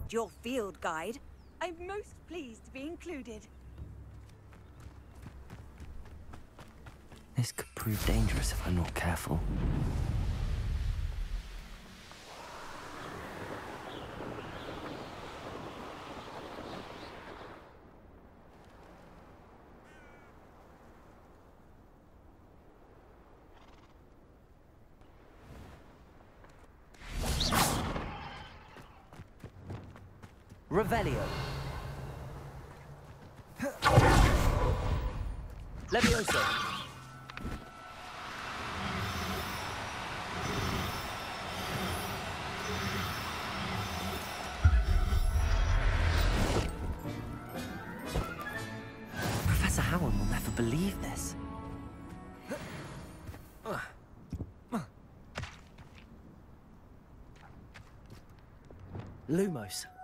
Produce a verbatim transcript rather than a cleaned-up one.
read your field guide. I'm most pleased to be included. This could prove dangerous if I'm not careful. Revelio. Levioso. Professor Howard will never believe this. Lumos.